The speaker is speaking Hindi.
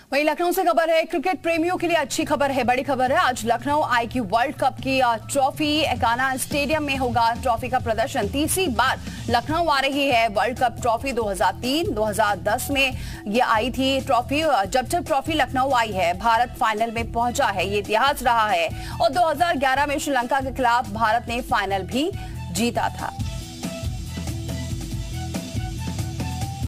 वहीं लखनऊ से खबर है, क्रिकेट प्रेमियों के लिए अच्छी खबर है, बड़ी खबर है। आज लखनऊ आएगी वर्ल्ड कप की ट्रॉफी। एकाना स्टेडियम में होगा ट्रॉफी का प्रदर्शन। तीसरी बार लखनऊ आ रही है वर्ल्ड कप ट्रॉफी। 2003, 2010 में ये आई थी ट्रॉफी। जब ट्रॉफी लखनऊ आई है, भारत फाइनल में पहुंचा है, ये इतिहास रहा है। और 2011 में श्रीलंका के खिलाफ भारत ने फाइनल भी जीता था।